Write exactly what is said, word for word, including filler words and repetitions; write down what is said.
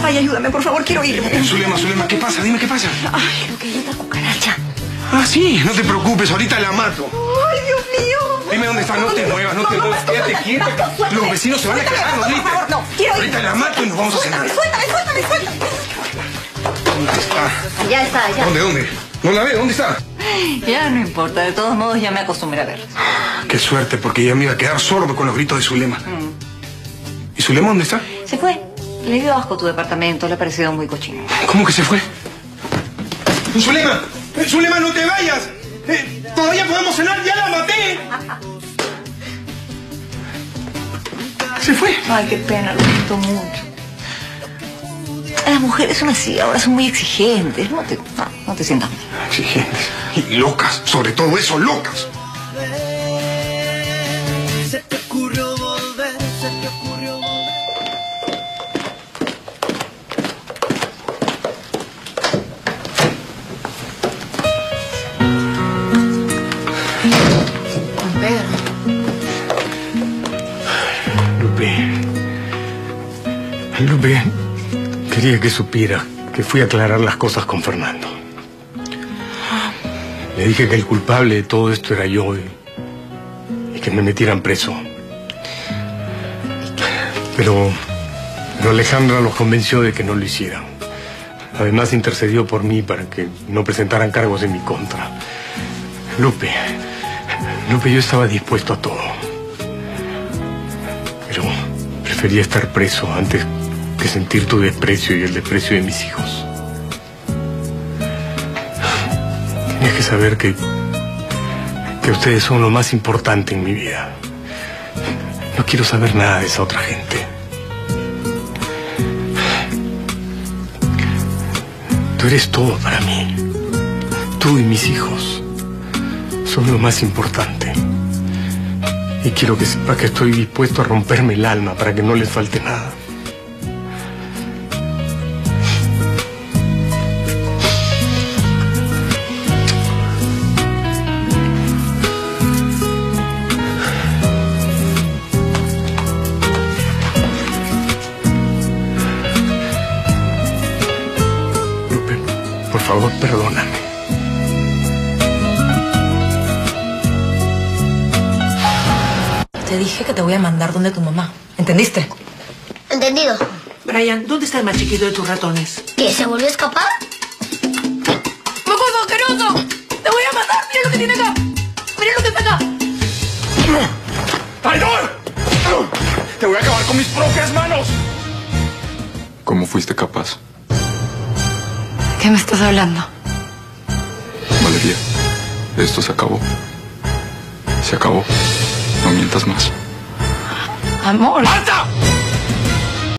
Ay, ayúdame, por favor, quiero ir. Eh, Zulema, Zulema, ¿qué pasa? Dime qué pasa. Ay, lo que hay otra cucaracha. Ah, sí, no te preocupes, ahorita la mato. Ay, Dios mío. Dime dónde está, no te muevas, no te muevas, quédate quieta. Los vecinos se van a quejar, ¿no? Por favor, no, quiero ir. Ahorita la mato y nos vamos a cenar. Suéltame, suéltame, suéltame. ¿Dónde está? Ya está, ya. ¿Dónde, dónde? No la veo, ¿dónde está? Ya no importa, de todos modos ya me acostumbré a ver. Qué suerte, porque ya me iba a quedar sordo con los gritos de Zulema. Mm. ¿Y Zulema dónde está? Se fue. Le dio asco tu departamento, le ha parecido muy cochino. ¿Cómo que se fue? ¡Zulema! Eh, ¡Zulema, no te vayas! Eh, ¡Todavía podemos cenar! ¡Ya la maté! ¿Se fue? Ay, qué pena, lo siento mucho. Las mujeres son así, ahora son muy exigentes. No te, no, no te sientas mal. Exigentes. Y locas, sobre todo eso, locas. Se te ocurrió volver, se te ocurrió volver. Juan Pedro. Lupe. Lupe, quería que supiera que fui a aclarar las cosas con Fernando. Le dije que el culpable de todo esto era yo y, y que me metieran preso. Pero, pero Alejandra los convenció de que no lo hicieran. Además intercedió por mí para que no presentaran cargos en mi contra. Lupe, Lupe, yo estaba dispuesto a todo. Pero prefería estar preso antes que sentir tu desprecio y el desprecio de mis hijos. Tienes que saber que, que ustedes son lo más importante en mi vida. No quiero saber nada de esa otra gente. Tú eres todo para mí. Tú y mis hijos son lo más importante. Y quiero que sepas que estoy dispuesto a romperme el alma para que no les falte nada. Lupe, por favor, perdóname. Te dije que te voy a mandar donde tu mamá. ¿Entendiste? Entendido. Brian, ¿dónde está el más chiquito de tus ratones? ¿Qué? ¿Se volvió a escapar? ¡Mocoso asqueroso! ¡Te voy a matar! ¡Mira lo que tiene acá! ¡Mira lo que está acá! ¡Traidor! ¡Te voy a acabar con mis propias manos! ¿Cómo fuiste capaz? ¿Qué me estás hablando? Valeria, esto se acabó. Se acabó. No mientas más. Amor. ¡Basta!